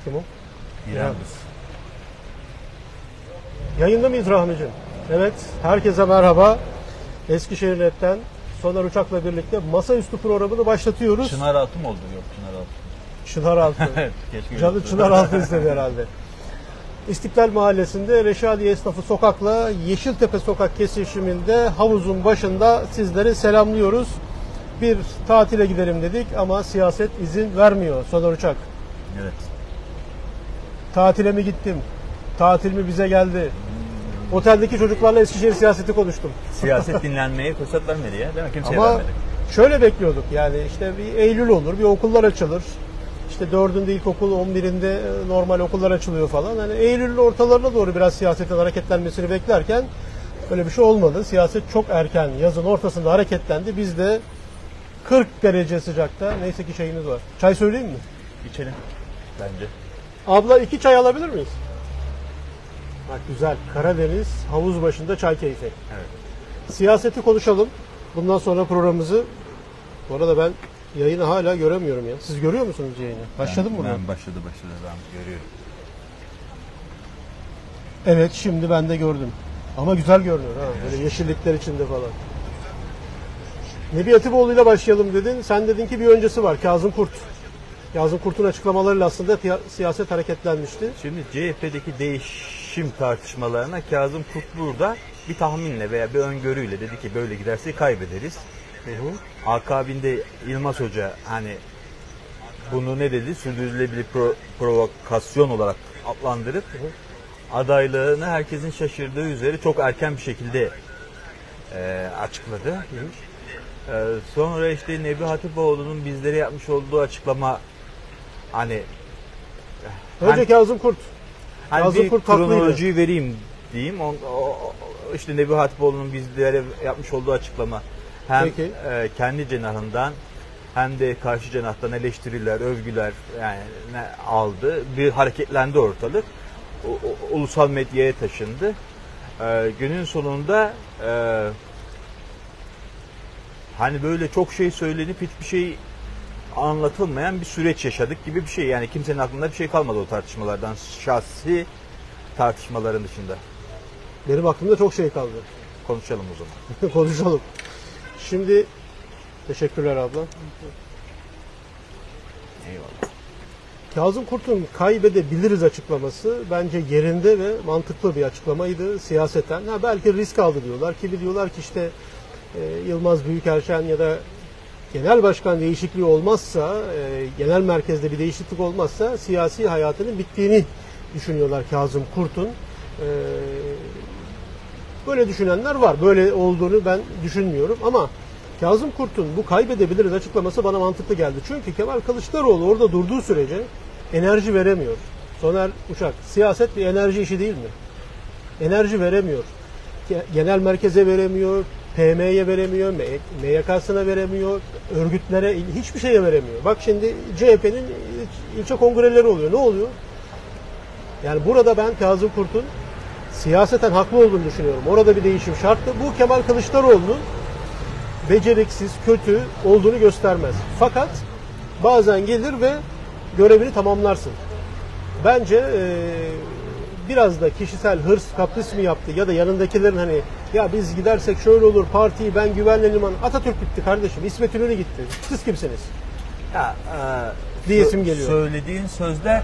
Kim o? İrem. Yayında mıyız Rahmi'cim? Evet, herkese merhaba. Eskişehir Net'ten Soner Uçak'la birlikte masaüstü programını başlatıyoruz. Çınaraltı mı oldu? Yok, Çınaraltı. Çınaraltı. Canı Çınaraltı istedi herhalde. İstiklal Mahallesi'nde Reşadiye Esnafı Sokak'la Yeşiltepe Sokak kesişiminde havuzun başında sizleri selamlıyoruz. Bir tatile gidelim dedik ama siyaset izin vermiyor Soner Uçak. Evet. Tatile mi gittim? Tatil mi bize geldi? Oteldeki çocuklarla Eskişehir siyaseti konuştum. Siyaset dinlenmeye fırsat vermedi ya. Değil mi? Kimseye Ama vermedi. şöyle bekliyorduk yani işte bir Eylül olur, bir okullar açılır. İşte 4'ünde ilkokul, 11'inde normal okullar açılıyor falan. Hani Eylül'ün ortalarına doğru biraz siyasetin hareketlenmesini beklerken böyle bir şey olmadı. Siyaset çok erken, yazın ortasında hareketlendi. Biz de 40 derece sıcakta, neyse ki çayımız var. Çay söyleyeyim mi? İçelim bence. Abla 2 çay alabilir miyiz? Bak güzel, Karadeniz havuz başında çay keyfi. Evet. Siyaseti konuşalım. Bundan sonra programımızı, bu arada ben yayını hala göremiyorum ya. Siz görüyor musunuz yayını? Başladı mı buradan? Ben başladı ben görüyorum. Evet, şimdi ben de gördüm. Ama güzel görünüyor ha. Böyle yeşillikler içinde falan. Nebi Hatipoğlu'yla başlayalım dedin. Sen dedin ki bir öncesi var. Kazım Kurt. Kazım Kurt'un açıklamalarıyla aslında siyaset hareketlenmişti. Şimdi CHP'deki değişim tartışmalarına Kazım Kurt burada bir tahminle veya bir öngörüyle dedi ki böyle giderse kaybederiz. Akabinde Yılmaz Hoca hani bunu ne dedi? Sürdürülebilir provokasyon olarak adlandırıp adaylığını herkesin şaşırdığı üzere çok erken bir şekilde açıkladı. Sonra işte Nebi Hatipoğlu'nun bizlere yapmış olduğu açıklama hani Önce Kazım Kurt. Hani Kazım bir Kurt haklıydı. kronolojiyi vereyim diyeyim. İşte Nebi Hatipoğlu'nun bizlere yapmış olduğu açıklama hem kendi cenahından hem de karşı cenahtan eleştiriler, övgüler yani aldı. Bir hareketlendi ortalık. Ulusal medyaya taşındı. Günün sonunda hani böyle çok şey söylenip hiçbir şey anlatılmayan bir süreç yaşadık gibi bir şey. Yani kimsenin aklında bir şey kalmadı o tartışmalardan. Şahsi tartışmaların dışında. Benim aklımda çok şey kaldı. Konuşalım o zaman. Konuşalım. Şimdi teşekkürler abla. Eyvallah. Kazım Kurt'un kaybedebiliriz açıklaması bence yerinde ve mantıklı bir açıklamaydı siyaseten. Belki risk aldı diyorlar. Kimi diyorlar ki işte Yılmaz Büyükerşen ya da genel başkan değişikliği olmazsa, genel merkezde bir değişiklik olmazsa siyasi hayatının bittiğini düşünüyorlar Kazım Kurt'un. Böyle düşünenler var. Böyle olduğunu ben düşünmüyorum ama Kazım Kurt'un bu kaybedebiliriz açıklaması bana mantıklı geldi. Çünkü Kemal Kılıçdaroğlu orada durduğu sürece enerji veremiyor. Soner Uçak, siyaset bir enerji işi değil mi? Enerji veremiyor. Genel merkeze veremiyor, PM'ye veremiyor, MYK'sına veremiyor, örgütlere, hiçbir şeye veremiyor. Bak şimdi CHP'nin ilçe kongreleri oluyor. Ne oluyor? Yani burada ben Kazım Kurt'un siyaseten haklı olduğunu düşünüyorum. Orada bir değişim şarttı. Bu Kemal Kılıçdaroğlu'nun beceriksiz, kötü olduğunu göstermez. Fakat bazen gelir ve görevini tamamlarsın. Bence biraz da kişisel hırs, kapris mi yaptı ya da yanındakilerin hani ya biz gidersek şöyle olur, partiyi ben güvenle liman. Atatürk gitti kardeşim, İsmet İnönü gitti. Siz kimsiniz? Ya, diyesim geliyor. Söylediğin sözler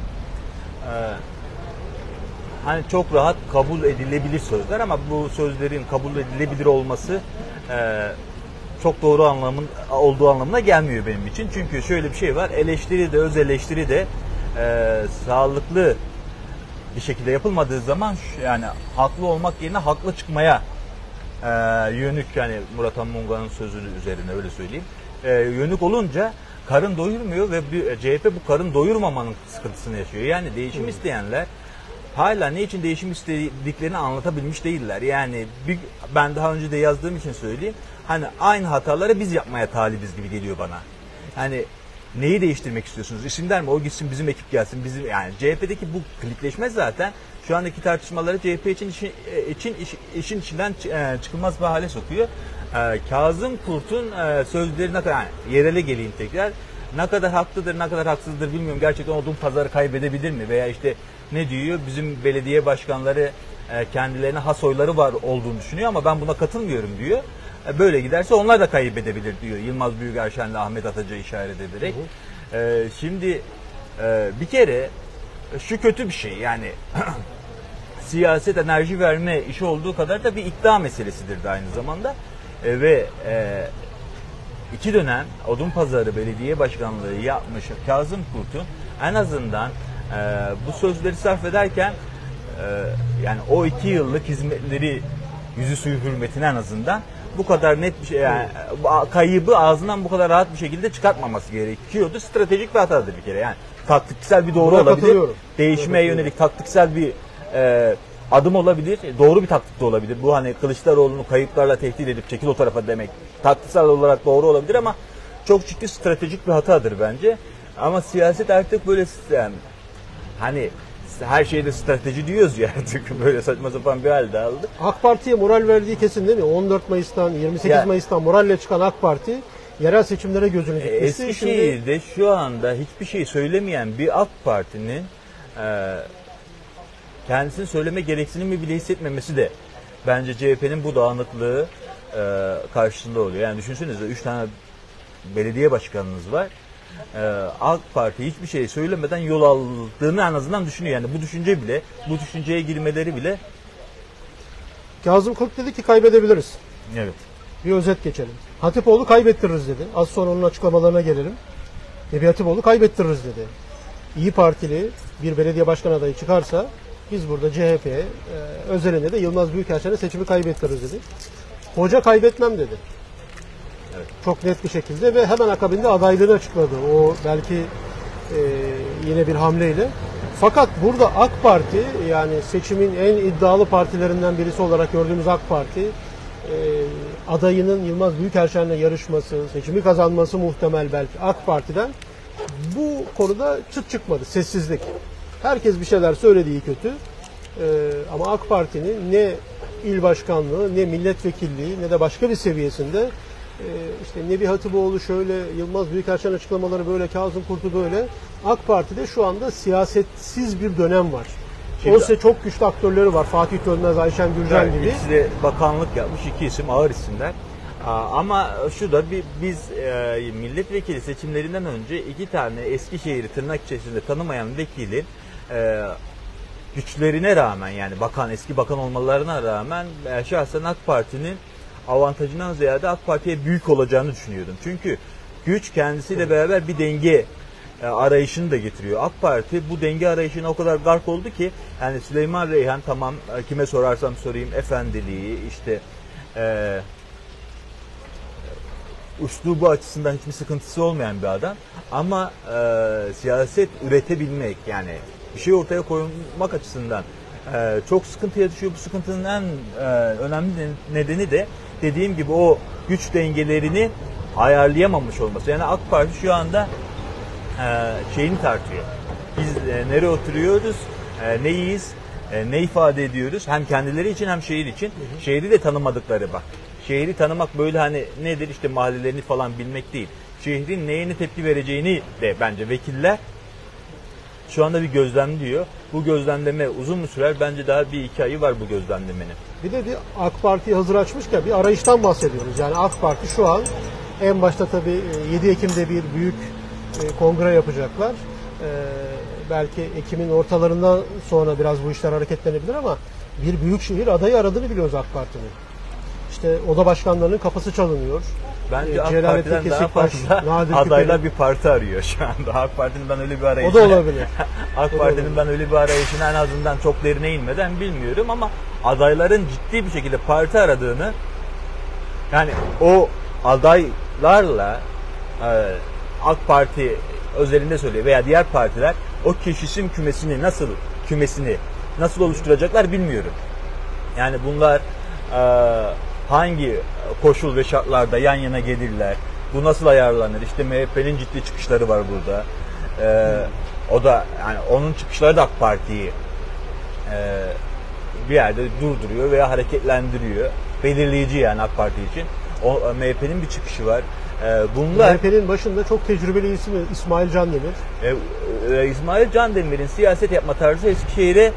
hani çok rahat kabul edilebilir sözler ama bu sözlerin kabul edilebilir olması çok doğru olduğu anlamına gelmiyor benim için. Çünkü şöyle bir şey var, eleştiri de öz eleştiri de sağlıklı bir şekilde yapılmadığı zaman yani haklı olmak yerine haklı çıkmaya yönük yani Murat Anmunga'nın sözü üzerine öyle söyleyeyim. Yönük olunca karın doyurmuyor ve CHP bu karın doyurmamanın sıkıntısını yaşıyor. Yani değişim isteyenler hala ne için değişim istediklerini anlatabilmiş değiller. Yani ben daha önce de yazdığım için söyleyeyim. Hani aynı hataları biz yapmaya talibiz gibi geliyor bana. Yani neyi değiştirmek istiyorsunuz? İsimler mi? O gitsin bizim ekip gelsin. Bizim yani CHP'deki bu klikleşme zaten şu andaki tartışmaları CHP için işin içinden çıkılmaz bir hale sokuyor. Kazım Kurt'un sözlerine yani yerele geleyim tekrar. ne kadar haklıdır, ne kadar haksızdır bilmiyorum. Gerçekten Odunpazarı kaybedebilir mi? Veya işte ne diyor? Bizim belediye başkanları kendilerine has oyları var olduğunu düşünüyor ama ben buna katılmıyorum diyor. Böyle giderse onlar da kaybedebilir diyor. Yılmaz Büyükerşen'le Ahmet Ataç'ı işaret ederek. Şimdi bir kere şu kötü bir şey yani siyaset enerji verme işi olduğu kadar da bir iddia meselesidir de aynı zamanda. Ve 2 dönem Odunpazarı Belediye Başkanlığı yapmış Kazım Kurt'un en azından bu sözleri sarf ederken yani o 2 yıllık hizmetleri yüzü suyu hürmetine en azından bu kadar net bir şey yani kaybı ağzından bu kadar rahat bir şekilde çıkartmaması gerekiyordu. Stratejik bir hatadır bir kere yani. Taktiksel bir doğru olabilir. Değişmeye yönelik taktiksel bir adım olabilir. Doğru bir taktik de olabilir. Bu hani Kılıçdaroğlu'nu kayıplarla tehdit edip çekil o tarafa demek. Taktiksel olarak doğru olabilir ama çok ciddi stratejik bir hatadır bence. Ama siyaset artık böyle yani, hani her şeyde strateji diyoruz ya artık böyle saçma sapan bir halde aldı. AK Parti'ye moral verdiği kesin değil mi? 14 Mayıs'tan 28 Mayıs'tan moralle çıkan AK Parti yerel seçimlere gözünü dikmişti. Eskişehir'de şu anda hiçbir şey söylemeyen bir AK Parti'nin kendisini söyleme gereksinimi bile hissetmemesi de bence CHP'nin bu dağınıklığı karşısında oluyor. Yani düşünsenize 3 tane belediye başkanınız var. AK Parti hiçbir şey söylemeden yol aldığını en azından düşünüyor. Yani bu düşünce bile, bu düşünceye girmeleri bile. Kazım Kurt dedi ki kaybedebiliriz. Evet. Bir özet geçelim. Hatipoğlu kaybettiririz dedi. Az sonra onun açıklamalarına gelelim. Nebi Hatipoğlu kaybettiririz dedi. İyi Partili bir belediye başkan adayı çıkarsa biz burada CHP'ye özelinde de Yılmaz Büyükerşen'e seçimi kaybettiririz dedi. Hoca kaybetmem dedi. Evet. Çok net bir şekilde ve hemen akabinde adaylığını açıkladı. O belki yine bir hamleyle. Fakat burada AK Parti yani seçimin en iddialı partilerinden birisi olarak gördüğümüz AK Parti adayının Yılmaz Büyükerşen'le yarışması, seçimi kazanması muhtemel belki AK Parti'den bu konuda çıt çıkmadı. Sessizlik. Herkes bir şeyler söyledi iyi kötü. Ama AK Parti'nin ne il başkanlığı, ne milletvekilliği, ne de başka bir seviyesinde işte Nebi Hatipoğlu şöyle, Yılmaz Büyükerşen açıklamaları böyle, Kazım Kurt'u böyle. AK Parti'de şu anda siyasetsiz bir dönem var. Oysa çok güçlü aktörleri var. Fatih Dönmez, Ayşen Gürcan gibi. İkisi de bakanlık yapmış, 2 isim ağır isimler. Ama şu da biz milletvekili seçimlerinden önce 2 tane Eskişehir'i tırnak içerisinde tanımayan vekilin güçlerine rağmen yani eski bakan olmalarına rağmen şahsen AK Parti'nin avantajından ziyade AK Parti'ye büyük olacağını düşünüyordum. Çünkü güç kendisiyle beraber bir denge arayışını da getiriyor. AK Parti bu denge arayışına o kadar gark oldu ki yani Süleyman Reyhan tamam kime sorarsam sorayım efendiliği işte üslubu açısından hiçbir sıkıntısı olmayan bir adam ama siyaset üretebilmek yani bir şey ortaya koymak açısından çok sıkıntıya düşüyor. Bu sıkıntının en önemli nedeni de dediğim gibi o güç dengelerini ayarlayamamış olması. Yani AK Parti şu anda şeyini tartıyor. Biz nereye oturuyoruz, neyiz, ne ifade ediyoruz hem kendileri için hem şehir için. Şehri de tanımadıkları bak. Şehri tanımak böyle hani nedir işte mahallelerini falan bilmek değil. Şehrin neyine tepki vereceğini de bence vekiller şu anda bir gözlemliyor. Bu gözlemleme uzun mu sürer? Bence daha 1-2 ayı var bu gözlemlemenin. Bir de bir AK Parti'yi hazır açmışken bir arayıştan bahsediyoruz. Yani AK Parti şu an en başta tabii 7 Ekim'de bir büyük kongre yapacaklar. Belki Ekim'in ortalarından sonra biraz bu işler hareketlenebilir ama bir büyükşehir adayı aradığını biliyoruz AK Parti'nin. İşte oda başkanlarının kapısı çalınıyor. Bence AK Parti'den daha fazla adaylar bir parti arıyor şu anda. AK Parti'nin ben öyle bir arayışına... O da olabilir. AK Parti'nin ben öyle bir arayışına en azından çok derine inmeden bilmiyorum ama adayların ciddi bir şekilde parti aradığını yani o adaylarla AK Parti özelinde söylüyor veya diğer partiler o kişisin kümesini nasıl oluşturacaklar bilmiyorum. Yani bunlar hangi koşul ve şartlarda yan yana gelirler? Bu nasıl ayarlanır? İşte MHP'nin ciddi çıkışları var burada. O da yani onun çıkışları da AK Parti'yi bir yerde durduruyor veya hareketlendiriyor. Belirleyici yani AK Parti için. O MHP'nin bir çıkışı var. Bunlar MHP'nin başında çok tecrübeli ismi İsmail Can Demir. İsmail Can Demir'in siyaset yapma tarzı Eskişehir'e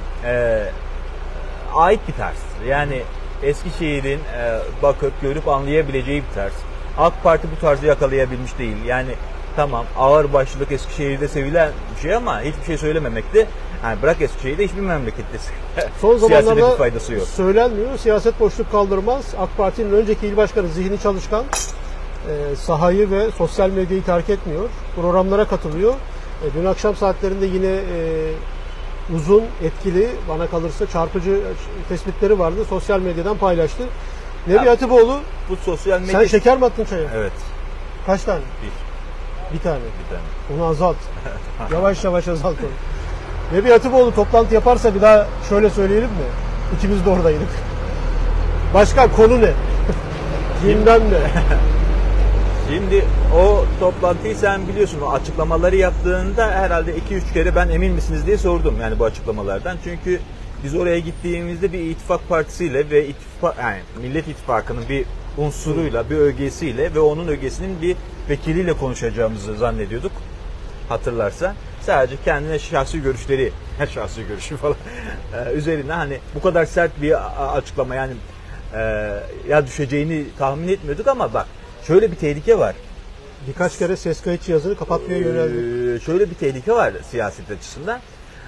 ait bir tarz. Yani Eskişehir'in bakıp görüp anlayabileceği bir tarz. AK Parti bu tarzı yakalayabilmiş değil. Yani tamam ağır başlılık Eskişehir'de sevilen bir şey ama hiçbir şey söylememekte. Yani bırak Eskişehir'de hiçbir memlekette son siyasete bir zamanlarda faydası yok. söylenmiyor. Siyaset boşluk kaldırmaz. AK Parti'nin önceki il başkanı zihni çalışkan, sahayı ve sosyal medyayı terk etmiyor. Programlara katılıyor. Dün akşam saatlerinde yine uzun, etkili, bana kalırsa çarpıcı tespitleri vardı. Sosyal medyadan paylaştı. Nebi Hatipoğlu, Bu sosyal medya... sen şeker mi attın çaya? Evet. Kaç tane? Bir tane. Bir tane. Onu azalt. Yavaş yavaş azalt onu. Nebi Hatipoğlu toplantı yaparsa bir daha şöyle söyleyelim mi? İkimiz de oradaydık. Başka konu ne? Gündem ne? Şimdi o toplantıyı sen biliyorsun, o açıklamaları yaptığında herhalde 2-3 kere ben emin misiniz diye sordum yani bu açıklamalardan. Çünkü biz oraya gittiğimizde bir ittifak partisiyle ve yani Millet İttifakı'nın bir unsuruyla, bir ögesiyle ve onun ögesinin bir vekiliyle konuşacağımızı zannediyorduk. Hatırlarsa. Sadece kendine şahsi görüşleri, şahsi görüşü falan üzerine hani bu kadar sert bir açıklama yani ya düşeceğini tahmin etmiyorduk ama bak şöyle bir tehlike var. Birkaç kere ses kayıt cihazını kapatmaya yöneldi. Şöyle bir tehlike var siyaset açısından.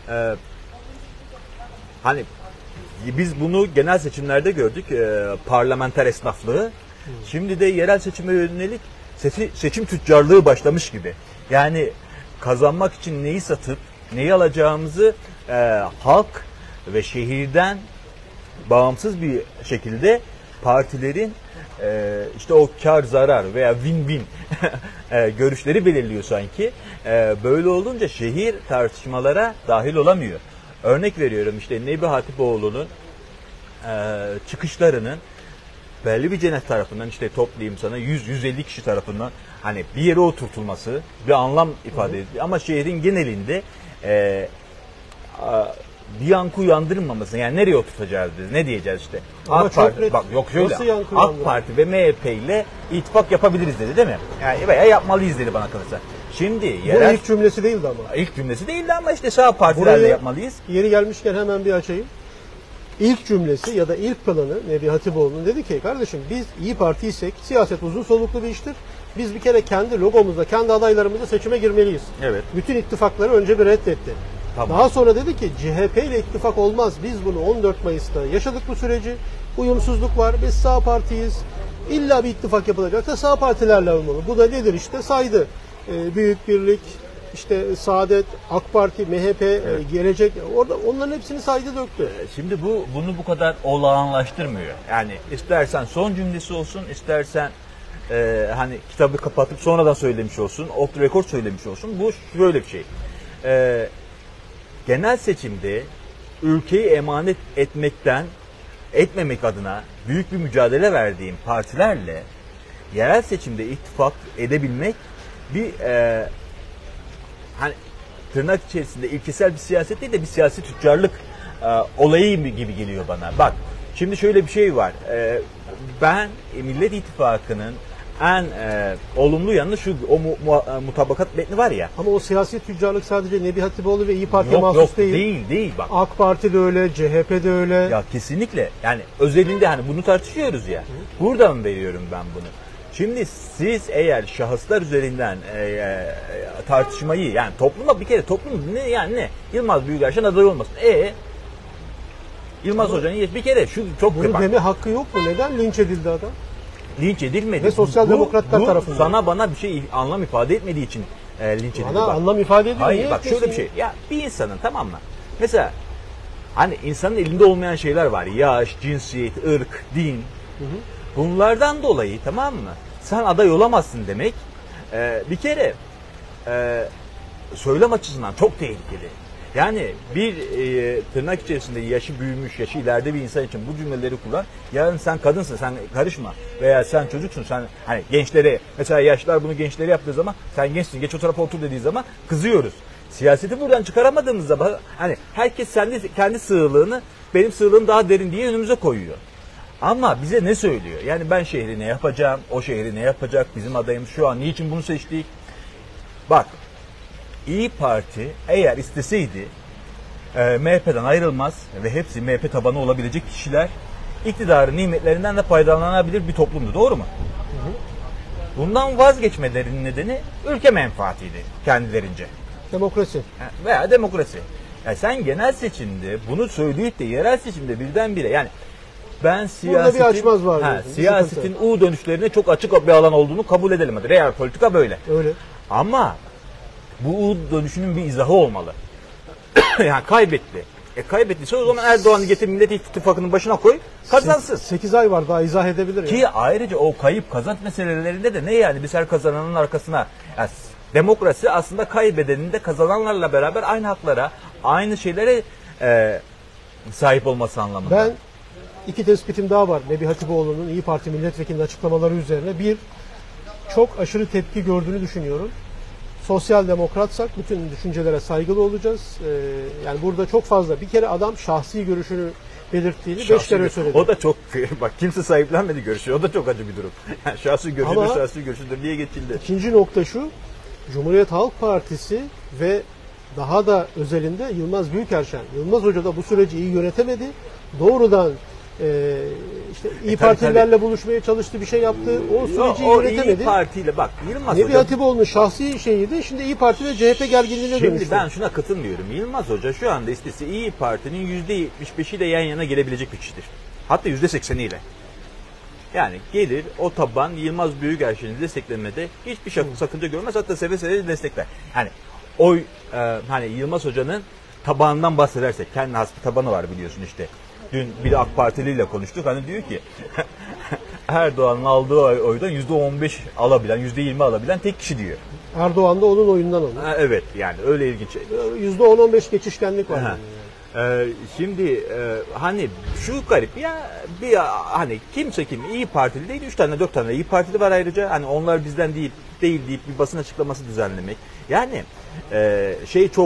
Hani biz bunu genel seçimlerde gördük. Parlamenter esnaflığı. Şimdi de yerel seçime yönelik seçim tüccarlığı başlamış gibi. Yani kazanmak için neyi satıp neyi alacağımızı halk ve şehirden bağımsız bir şekilde partilerin işte o kar zarar veya win-win görüşleri belirliyor sanki. Böyle olunca şehir tartışmalara dahil olamıyor. Örnek veriyorum işte Nebi Hatipoğlu'nun çıkışlarının belli bir cennet tarafından işte toplayayım sana 100-150 kişi tarafından hani bir yere oturtulması bir anlam ifade ediyor. Ama şehrin genelinde bir yankı uyandırmaması. Yani nereye oturtacağız biz? Ne diyeceğiz işte? Ama AK Parti, bak yok şöyle. AK Parti ve MHP ile ittifak yapabiliriz dedi değil mi? Yani veya yapmalıyız dedi bana kalırsa. Şimdi yerel... Bu ilk cümlesi değildi ama. İlk cümlesi değildi ama işte sağ partilerle yapmalıyız. Yeri gelmişken hemen bir açayım. İlk cümlesi ya da ilk planı Nebi Hatipoğlu'nun dedi ki kardeşim biz İyi Parti'ysek siyaset uzun soluklu bir iştir. Biz bir kere kendi logomuzla, kendi adaylarımızla seçime girmeliyiz. Evet. Bütün ittifakları önce bir reddetti. Tamam. Daha sonra dedi ki CHP ile ittifak olmaz. Biz bunu 14 Mayıs'ta yaşadık bu süreci. Uyumsuzluk var. Biz sağ partiyiz. İlla bir ittifak yapılacaksa sağ partilerle olmalı. Bu da nedir işte saydı. Büyük Birlik, işte Saadet, AK Parti, MHP, evet. Gelecek. Orada onların hepsini saydı döktü. Şimdi bunu bu kadar olağanlaştırmıyor. Yani istersen son cümlesi olsun, istersen hani kitabı kapatıp sonradan söylemiş olsun, off the record söylemiş olsun. Bu şöyle bir şey. Genel seçimde ülkeyi emanet etmemek adına büyük bir mücadele verdiğim partilerle yerel seçimde ittifak edebilmek bir hani tırnak içerisinde ilkesel bir siyaset değil de bir siyasi tüccarlık olayı gibi geliyor bana. Bak şimdi şöyle bir şey var. Ben Millet İttifakı'nın en olumlu yanı şu o mutabakat metni var ya. Ama o siyasi tüccarlık sadece Nebi Hatipoğlu ve İyi Parti'ye mahsus değil. Değil bak. AK Parti de öyle, CHP de öyle. Ya kesinlikle. Yani özelinde hani bunu tartışıyoruz ya. Buradan veriyorum ben bunu. Şimdi siz eğer şahıslar üzerinden tartışmayı yani topluma bir kere toplum ne yani ne? Yılmaz Büyükerşen aday olmasın. Yılmaz Hoca'nın bir kere şu çok bunu deme hakkı yok mu? Neden linç edildi adam? Linç edilmedi. Ve sosyal demokratlar tarafından. Sana bana bir şey anlam ifade etmediği için linç edildi. Bana anlam ifade ediyor. Hayır bak şöyle bir şey. Ya bir insanın tamam mı? Mesela hani insanın elinde olmayan şeyler var. Yaş, cinsiyet, ırk, din. Hı hı. Bunlardan dolayı tamam mı? Sen aday olamazsın demek bir kere söylem açısından çok tehlikeli. Yani bir tırnak içerisinde yaşı büyümüş, yaşı ileride bir insan için bu cümleleri kuran, yarın sen kadınsın, sen karışma veya sen çocuksun, sen hani gençlere, mesela yaşlılar bunu gençlere yaptığı zaman sen gençsin, geç o tarafa otur dediği zaman kızıyoruz. Siyaseti buradan çıkaramadığımız zaman hani herkes kendi sığlığını, benim sığlığım daha derin diye önümüze koyuyor. Ama bize ne söylüyor? Yani ben şehri ne yapacağım, o şehri ne yapacak, bizim adayımız şu an niçin bunu seçtik? Bak, İyi Parti eğer isteseydi MHP'den ayrılmaz ve hepsi MHP tabanı olabilecek kişiler iktidarın nimetlerinden de faydalanabilir bir toplumdu. Doğru mu? Bundan vazgeçmelerinin nedeni ülke menfaatiydi kendilerince. Demokrasi. Veya demokrasi. Yani sen genel seçimde bunu söyleyip de yerel seçimde birdenbire yani ben Burada bir açmaz var diyorsun, bir siyasetin U dönüşlerine çok açık bir alan olduğunu kabul edelim. Hadi. Real politika böyle. Öyle. Ama bu U dönüşünün bir izahı olmalı. Yani kaybetti. Kaybettiyse o zaman Erdoğan'ı getir Millet İttifakı'nın başına koy, kazansın. 8 ay var daha izah edebilir. Ki ayrıca o kayıp kazanç meselelerinde de ne yani biz her kazananın arkasına yani demokrasi aslında kaybedenin de kazananlarla beraber aynı haklara, aynı şeylere sahip olması anlamında. Ben iki tespitim daha var Nebi Hatipoğlu'nun İyi Parti milletvekilinin açıklamaları üzerine. Bir, çok aşırı tepki gördüğünü düşünüyorum. Sosyal demokratsak bütün düşüncelere saygılı olacağız. Yani burada çok fazla bir kere adam şahsi görüşünü belirttiğini 5 kere söyledi. O da çok bak kimse sahiplenmedi görüşü. O da çok acı bir durum. Yani şahsi görüşüdür diye geçildi. İkinci nokta şu. Cumhuriyet Halk Partisi ve daha da özelinde Yılmaz Büyükerşen. Yılmaz Hoca da bu süreci iyi yönetemedi. Doğrudan işte İyi Partililerle buluşmaya çalıştı, bir şey yaptı. O süreci iyi yönetemedi. İyi Parti'yle bak Yılmaz Nebi Hoca... Hatipoğlu'nun şahsi şeyiydi. Şimdi İyi Parti ve CHP gerginliğine dönüştü. Şimdi ben şuna katılmıyorum. Yılmaz Hoca şu anda istese İyi Parti'nin %75'iyle yan yana gelebilecek bir kişidir. Hatta %80'iyle. Yani gelir o taban Yılmaz Büyükerşen'i desteklemede hiçbir sakınca görmez. Hatta seve seve destekler. Yani oy hani Yılmaz Hoca'nın tabanından bahsedersek kendi has bir tabanı var biliyorsun işte. Dün bir AK Partiliyle konuştuk. Hani diyor ki Erdoğan'ın aldığı oydan %15 alabilen, %20 alabilen tek kişi diyor. Erdoğan da onun oyundan alıyor. Evet yani öyle ilginç. %10-15 geçişkenlik var. Yani. Şimdi hani şu garip ya bir hani kimse İyi Partili değil 3 tane 4 tane İyi Partili var ayrıca hani onlar bizden değil deyip bir basın açıklaması düzenlemek yani şey çok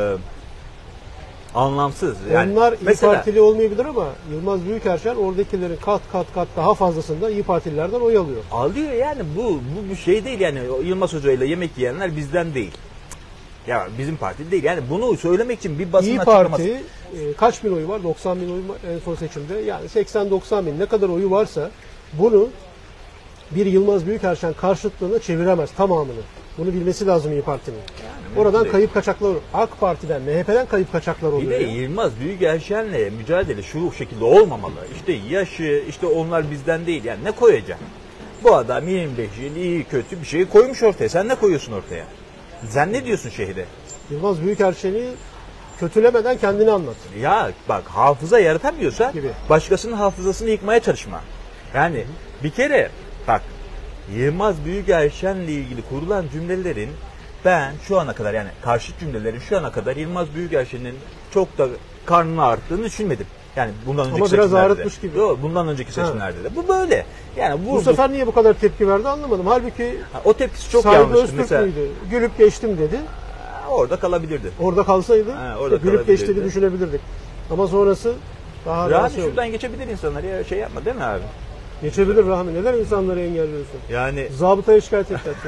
anlamsız. Yani onlar İyi mesela, Partili olmayabilir ama Yılmaz Büyükerşen oradakilerin kat daha fazlasında İyi Partililerden oy alıyor. Alıyor yani bu bir şey değil yani Yılmaz Hoca ile yemek yiyenler bizden değil. Ya bizim parti değil. Yani bunu söylemek için bir basın açıklaması. İyi Parti kaç bin oyu var? 90 bin oyu var en son seçimde. Yani 80-90 bin ne kadar oyu varsa bunu bir Yılmaz Büyükerşen karşıtlığına çeviremez tamamını. Bunu bilmesi lazım İyi Parti'nin. Yani oradan kayıp kaçaklar olur. AK Parti'den, MHP'den kayıp kaçaklar oluyor. Bir de Yılmaz Büyükerşen'le mücadele şu şekilde olmamalı. İşte yaşı, işte onlar bizden değil. Yani ne koyacak? Bu adam 25 yıl iyi kötü bir şey koymuş ortaya. Sen ne koyuyorsun ortaya? Sen ne diyorsun şehre? Yılmaz Büyükerşen'i kötülemeden kendini anlat. Ya bak hafıza yaratamıyorsa gibi. Başkasının hafızasını yıkmaya çalışma. Yani bir kere bak Yılmaz Büyükerşen'le ilgili kurulan cümlelerin ben şu ana kadar yani karşıt cümlelerin şu ana kadar Yılmaz Büyükerşen'in çok da karnını ağrıttığını düşünmedim. Yani bundan önceki seçimlerde. Ama biraz ağrıtmış gibi. Yok, bundan önceki seçimlerde de. Bu böyle. Yani bu sefer niye bu kadar tepki verdi anlamadım. Halbuki o tepkisi çok yanlış. Mesela gülüp geçtim dedi. Orada kalabilirdi. Orada kalsaydı gülüp geçtiğini düşünebilirdik. Ama sonrası daha Rahmi şuradan geçebilir insanlar ya şey yapma değil mi abi? Geçebilir Rahmi. Neden insanları engelliyorsun? Yani zabıtaya şikayet edeceksin.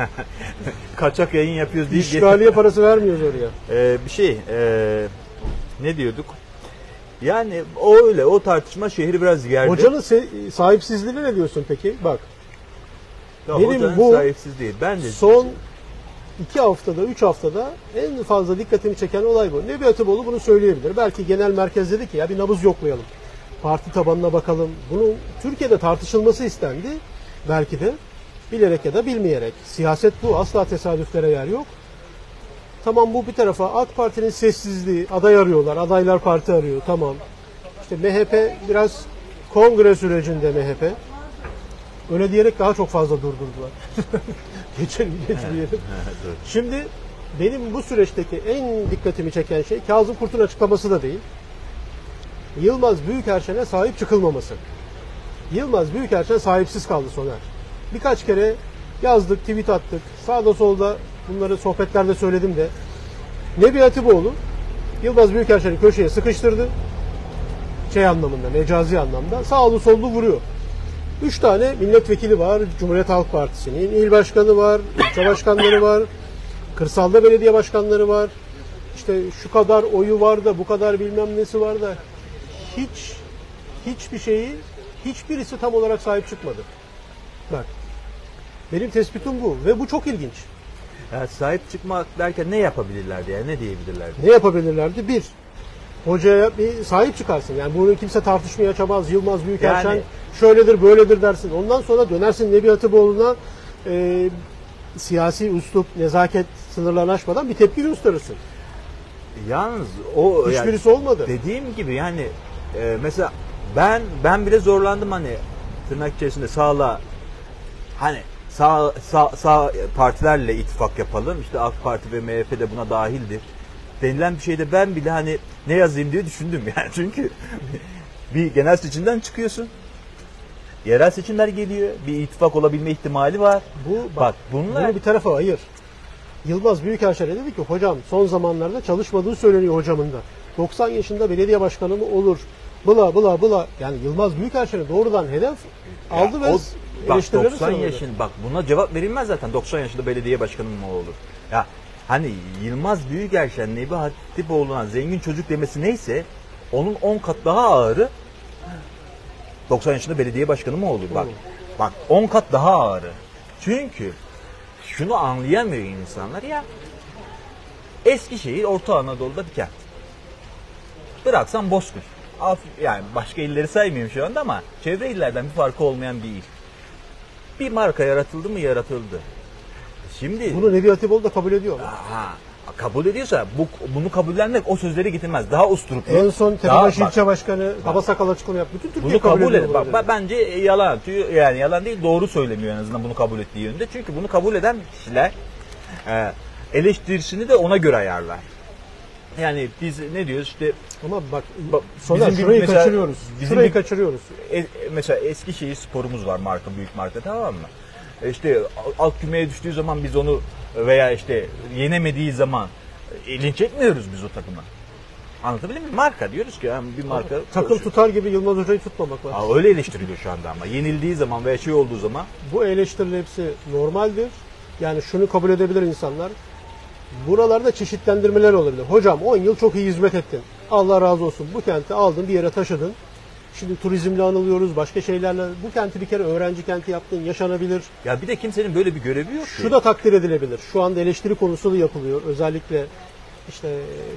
Kaçak yayın yapıyoruz diye. İşgaliye parası vermiyoruz oraya. Bir şey ne diyorduk? Yani o tartışma şehri biraz gerdi. Hocanın sahipsizliğine ne diyorsun peki? Bak. Ya benim bu sahipsiz değil. Bence son 2 haftada, 3 haftada en fazla dikkatimi çeken olay bu. Nebi Hatipoğlu bunu söyleyebilir. Belki genel merkez dedi ki ya bir nabız yoklayalım. Parti tabanına bakalım. Bunun Türkiye'de tartışılması istendi. Belki de bilerek ya da bilmeyerek. Siyaset bu. Asla tesadüflere yer yok. Tamam bu bir tarafa. AK Parti'nin sessizliği. Aday arıyorlar. Adaylar parti arıyor. Tamam. İşte MHP biraz kongre sürecinde MHP. Öyle diyerek daha çok fazla durdurdular. Geçmeyelim. Şimdi benim bu süreçteki en dikkatimi çeken şey Kazım Kurt'un açıklaması da değil. Yılmaz Büyükerşen'e sahip çıkılmaması. Yılmaz Büyükerşen sahipsiz kaldı Soner. Birkaç kere yazdık, tweet attık. Sağda solda bunları sohbetlerde söyledim de. Nebi Hatipoğlu Yılmaz Büyükerşen'i köşeye sıkıştırdı. Şey anlamında, mecazi anlamda sağlı sollu vuruyor. 3 tane milletvekili var Cumhuriyet Halk Partisi'nin. İl başkanı var, ilçe başkanları var, kırsalda belediye başkanları var. İşte şu kadar oyu var da bu kadar bilmem nesi var da hiçbir şeyi hiçbirisi tam olarak sahip çıkmadı. Bak. Benim tespitim bu ve bu çok ilginç. Yani sahip çıkmak derken ne yapabilirlerdi yani ne diyebilirlerdi? Ne yapabilirlerdi? Bir, hocaya bir sahip çıkarsın. Yani bunu kimse tartışmaya açamaz. Yılmaz Büyükelçen Yani- şöyledir, böyledir dersin. Ondan sonra dönersin Nebi Hatipoğlu'na siyasi üslup, nezaket sınırlarını aşmadan bir tepki gösterirsin. Yalnız o Hiçbirisi olmadı. Dediğim gibi yani mesela ben bile zorlandım hani tırnak içerisinde sağla hani sağ partilerle ittifak yapalım. İşte AK Parti ve MHP de buna dahildir. Denilen bir şeyde ben bile hani ne yazayım diye düşündüm yani. Çünkü bir genel seçimden çıkıyorsun. Yerel seçimler geliyor. Bir ittifak olabilme ihtimali var. Bak bunlar Bunu bir tarafa ayır. Yılmaz Büyükelçen dedi ki hocam son zamanlarda çalışmadığı söyleniyor hocamın da. 90 yaşında belediye başkanı mı olur? Bla bla bla. Yani Yılmaz Büyükelçen'i doğrudan hedef aldı ve bak eleştirileri 90 savundu. yaşın bak buna cevap verilmez zaten 90 yaşında belediye başkanı mı olur? Ya hani Yılmaz Büyükelçen Nebi Hatipoğlu'na zengin çocuk demesi neyse onun 10 kat daha ağırı 90 yaşında belediye başkanı mı olur? Bak 10 kat daha ağırı. Çünkü şunu anlayamıyor insanlar ya. Eskişehir Orta Anadolu'da bir kent. Bıraksan Bozkır. Yani başka illeri saymıyorum şu anda ama çevre illerden bir farkı olmayan bir il. Bir marka yaratıldı mı yaratıldı. Şimdi Bunu Nebi Hatipoğlu da kabul ediyor. kabul ediyorsa bunu kabullenmek o sözleri getirmez. Daha usturuplu. En son Tepebaşı ilçe başkanı Kabasakal açıklama yaptı. Bütün Türkiye Bunu kabul ediyor eder. bunu. Bence yalan. Yani yalan değil, doğru söylemiyor en azından bunu kabul ettiği yönde. Çünkü bunu kabul eden kişiler eleştirisini de ona göre ayarlar. Yani biz ne diyoruz işte Ama bak bizim bir şurayı mesela- kaçırıyoruz. bizim Şurayı bir- kaçırıyoruz. Mesela Eskişehir sporumuz var büyük marka tamam mı? İşte alt kümeye düştüğü zaman biz onu veya işte yenemediği zaman linç etmiyoruz biz o takıma. Anlatabildim mi? Marka diyoruz ki yani bir marka. Takım tutar gibi Yılmaz Hoca'yı tutmamak var. Öyle eleştiriliyor şu anda ama yenildiği zaman veya şey olduğu zaman Bu eleştirilerin hepsi normaldir. Yani şunu kabul edebilir insanlar. Buralarda çeşitlendirmeler olabilir. Hocam 10 yıl çok iyi hizmet ettin. Allah razı olsun. Bu kenti aldın, bir yere taşıdın. Şimdi turizmle anılıyoruz, başka şeylerle. Bu kenti bir kere öğrenci kenti yaptın, yaşanabilir. ya bir de kimsenin böyle bir görevi yok ki. Şu da takdir edilebilir. Şu anda eleştiri konusu da yapılıyor. Özellikle işte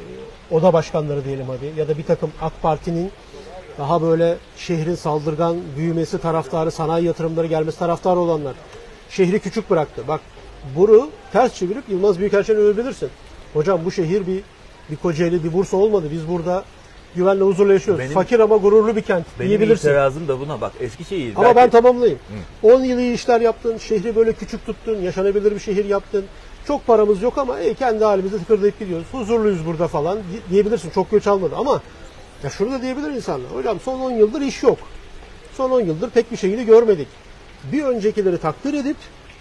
oda başkanları diyelim hadi ya da bir takım AK Parti'nin daha böyle şehrin saldırgan büyümesi taraftarı, sanayi yatırımları gelmesi taraftarı olanlar. Şehri küçük bıraktı. Bak bunu ters çevirip Yılmaz Büyükelçen'i övebilirsin. Hocam bu şehir bir Kocaeli, bir Bursa olmadı. Biz burada güvenle huzurla yaşıyoruz. Benim- Fakir ama gururlu bir kent Benim diyebilirsin. itirazım da buna bak. Eskişehir. Ama belki- ben tamamlayayım. 10 yıl iyi işler yaptın, şehri böyle küçük tuttun, yaşanabilir bir şehir yaptın. Çok paramız yok ama kendi halimize tıkırdayıp gidiyoruz. Huzurluyuz burada falan diyebilirsin. Çok göç almadı ama ya şunu da diyebilir insanlar. Hocam son 10 yıldır iş yok. Son 10 yıldır pek bir şeyini görmedik. Bir öncekileri takdir edip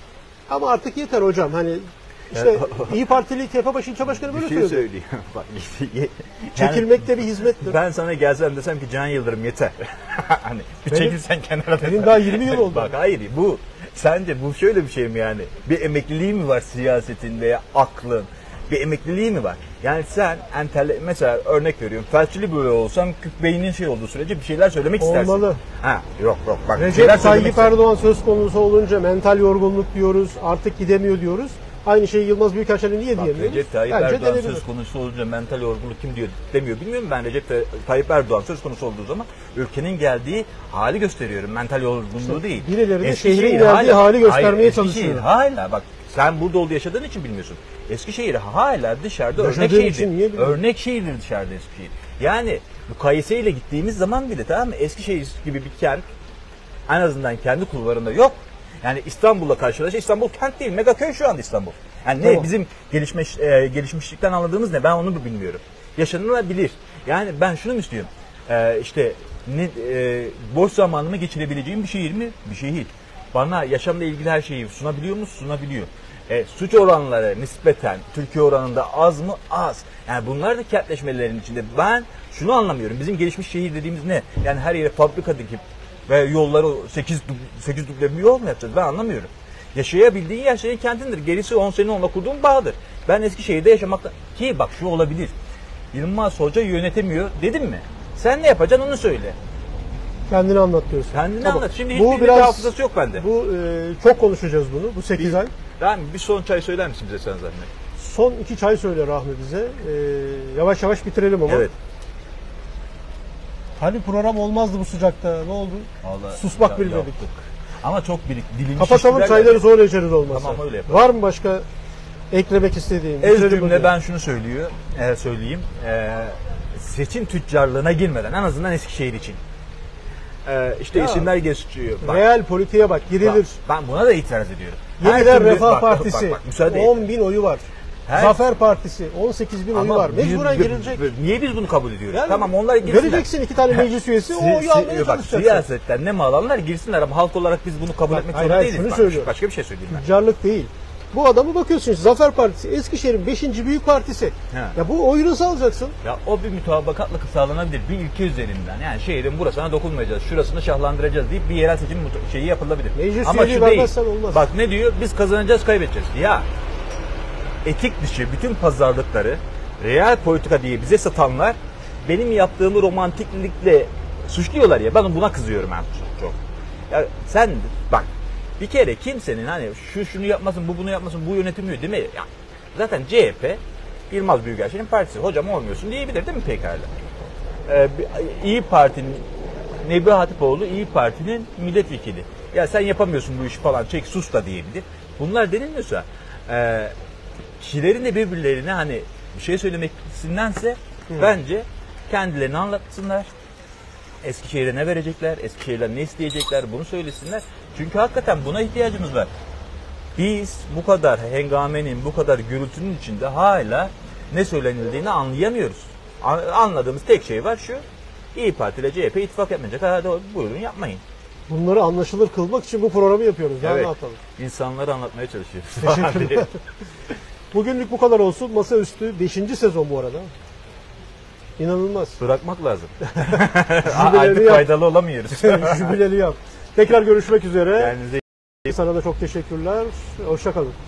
ama artık yeter hocam. Hani işte İyi Partili Tepebaşı ilçe başkanı böyle bir şey söylüyor. söyleyeyim. Bak, yani Çekilmek de bir hizmettir. ben sana gelsem desem ki Can Yıldırım yeter. Hani bir Benim- çekilsen kenara desem. benim daha 20 yıl oldu. Bak hayır sence bu şöyle bir şey mi yani? Bir emekliliği mi var siyasetin veya aklın? Bir emekliliği mi var? Yani sen mesela örnek veriyorum. Felçli böyle olsan beynin şey olduğu sürece bir şeyler söylemek istersin. Olmalı. Yok bak. bir şeyler Recep söylemek Tayyip istersin. Erdoğan söz konusu olunca mental yorgunluk diyoruz, artık gidemiyor diyoruz. Aynı şeyi Yılmaz Büyükelçen'e niye Bak, diyemiyoruz? Recep Tayyip Bence Erdoğan denebilir. söz konusu olunca mental yorgunluk kim diyor demiyor bilmiyorum. Ben Recep Tayyip Erdoğan söz konusu olduğu zaman ülkenin geldiği hali gösteriyorum. Mental yorgunluğu değil. birileri de Eskişehir şehrin geldiği hali göstermeye Eskişehir çalışıyor. hala bak sen burada yaşadığın için bilmiyorsun. Eskişehir hala dışarıda örnek Yaşadığım için şehirdir. niye bilmiyorum? Örnek şehirdir dışarıda Eskişehir. Yani mukayese ile gittiğimiz zaman bile tamam mı? Eskişehir gibi bir kent en azından kendi kulvarında yok. Yani İstanbul'la karşılaşıyor. İstanbul kent değil, megaköy şu anda İstanbul. Yani ne Tamam. bizim gelişmişlikten anladığımız ne? Ben onu da bilmiyorum. Yaşanılabilir. Yani ben şunu mu istiyorum? Boş zamanımı geçirebileceğim bir şehir mi? Bir şehir. Bana yaşamla ilgili her şeyi sunabiliyor mu? Sunabiliyor. Suç oranları nispeten Türkiye oranında az mı? Az. Yani bunlar da kentleşmelerin içinde. Ben şunu anlamıyorum. Bizim gelişmiş şehir dediğimiz ne? Yani her yere fabrika dikip ve yolları 8 duble bir yol mu yapacağız? Ben anlamıyorum. Yaşayabildiğin yer senin kentindir. Gerisi 10 sene onunla kurduğun bağdır. Ben Eskişehir'de yaşamakta ki bak şu olabilir. Yılmaz Hoca yönetemiyor dedim mi? Sen ne yapacaksın onu söyle. Kendini anlat diyorsun. Kendini Tamam. anlat. Şimdi Bu hiçbir biraz hafızası yok bende. Bu çok konuşacağız bunu. Bu 8 ay. Rahmi bir son çay söyler misin bize sen zahmet? Son 2 çay söyle Rahmi bize. Yavaş yavaş bitirelim ama. Evet. Hani program olmazdı bu sıcakta. Ne oldu? Vallahi Susmak bilmedik. yaptık. Ama çok dilimiz Kapatalım, şiştiler çayları ya. sonra içeriz olmazsa. Tamam, öyle yapalım. Var mı başka eklemek istediğin? Ez Bitirelim cümle hadi. ben şunu söyleyeyim. Seçim tüccarlığına girmeden en azından Eskişehir için. İşte Ya, isimler geçiyor. Bak, Real politiğe bak, girilir. ben buna da itiraz ediyorum. Yeniden türlü- Refah bak, Partisi bak, müsaade et. 10 bin oyu var. Her- Zafer Partisi 18 bin oyu Ama var. Mecburen biz- girilecek. Niye biz bunu kabul ediyoruz? Yani Tamam onlar girsinler. vereceksin 2 tane meclis üyesi, o oyu almaya Bak çalışacaksın. siyasetten ne mal alanlar girsinler ama halk olarak biz bunu kabul Bak, etmek hayır, zorunda hayır, değiliz. şunu Bak, söylüyorum. başka bir şey söyleyeyim ben. Tüccarlık değil. Bu adamı bakıyorsun işte, Zafer Partisi Eskişehir'in 5. büyük partisi. He. Ya bu oyu nasıl alacaksın? Ya o bir mütabakatla sağlanabilir. Bir ilke üzerinden. Yani şehrin burasına dokunmayacağız, şurasını şahlandıracağız deyip bir yerel seçim şeyi yapılabilir. Meclis ama üyeliği şu değil. vermezsen olmaz. Bak ne diyor? Biz kazanacağız, kaybedeceğiz. Ya etik dışı bütün pazarlıkları real politika diye bize satanlar benim yaptığımı romantiklikle suçluyorlar ya. Ben buna kızıyorum ben çok. Ya sen bak bir kere kimsenin hani şunu yapmasın, bu bunu yapmasın, bu yönetimiyor değil mi? Ya, zaten CHP Yılmaz Büyükelçinin partisi. Hocam olmuyorsun diyebilir değil mi pekala? İyi Parti'nin Nebi Hatipoğlu İyi Parti'nin milletvekili. Ya sen yapamıyorsun bu işi falan çek sus da diyebilir. Bunlar denilmiyorsa kişilerin de birbirlerine hani bir şey söylemeksindense bence kendilerini anlatsınlar. Eskişehir'e ne verecekler, Eskişehir'den ne isteyecekler bunu söylesinler. Çünkü hakikaten buna ihtiyacımız var. Biz bu kadar hengamenin, bu kadar gürültünün içinde hala ne söylenildiğini anlayamıyoruz. Anladığımız tek şey var şu, İyi Parti ile CHP ittifak yapmayacak. Hadi buyurun yapmayın. Bunları anlaşılır kılmak için bu programı yapıyoruz. Daha ne yapalım? İnsanları anlatmaya çalışıyoruz. Teşekkürler. Bugünlük bu kadar olsun. Masaüstü 5. sezon bu arada. İnanılmaz. Bırakmak lazım. Jübileli Artık yap. faydalı olamıyoruz. Jübileli yap. Tekrar görüşmek üzere. Kendinize Sana da çok teşekkürler. Hoşça kalın.